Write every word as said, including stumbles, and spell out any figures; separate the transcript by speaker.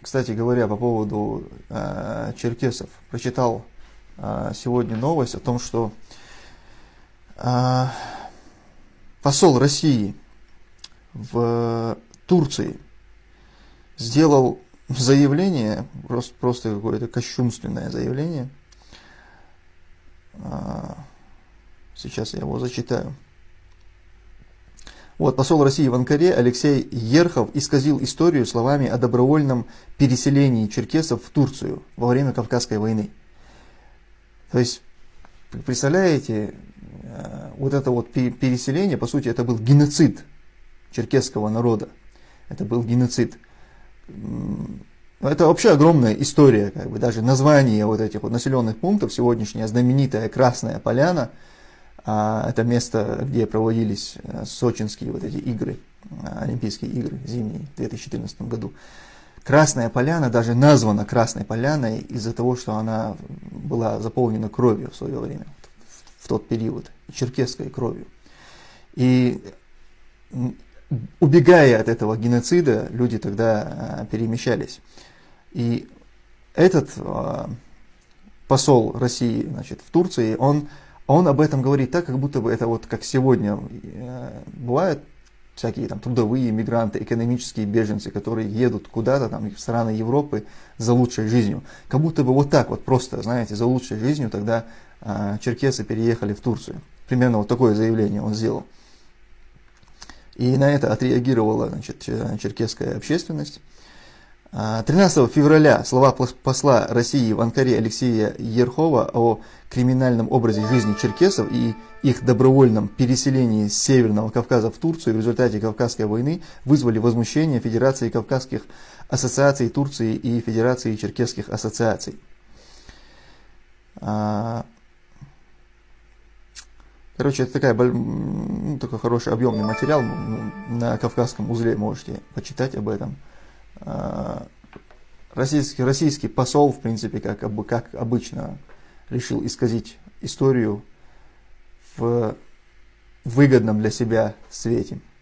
Speaker 1: кстати говоря, по поводу э, черкесов, прочитал э, сегодня новость о том, что э, посол России в Турции сделал заявление, просто, просто какое-то кощунственное заявление. Э, сейчас я его зачитаю. Вот, посол России в Анкаре Алексей Ерхов исказил историю словами о добровольном переселении черкесов в Турцию во время Кавказской войны. То есть, представляете, вот это вот переселение, по сути, это был геноцид черкесского народа. Это был геноцид. Это вообще огромная история, как бы даже название вот этих вот населенных пунктов, сегодняшняя знаменитая Красная Поляна, это место, где проводились сочинские вот эти игры, Олимпийские игры зимние в две тысячи четырнадцатом году. Красная Поляна даже названа Красной Поляной из-за того, что она была заполнена кровью в свое время, в тот период, черкесской кровью. И убегая от этого геноцида, люди тогда перемещались. И этот посол России, значит, в Турции, он Он об этом говорит так, как будто бы это вот как сегодня бывают всякие там трудовые мигранты, экономические беженцы, которые едут куда-то там в страны Европы за лучшей жизнью. Как будто бы вот так вот просто, знаете, за лучшей жизнью тогда а, черкесы переехали в Турцию. Примерно вот такое заявление он сделал. И на это отреагировала, значит, черкесская общественность. тринадцатого февраля слова посла России в Анкаре Алексея Ерхова о криминальном образе жизни черкесов и их добровольном переселении с Северного Кавказа в Турцию в результате Кавказской войны вызвали возмущение Федерации Кавказских ассоциаций Турции и Федерации черкесских ассоциаций. Короче, это такая, ну, такой хороший объемный материал, на Кавказском узле можете почитать об этом. Российский, российский посол, в принципе, как, как обычно, решил исказить историю в выгодном для себя свете.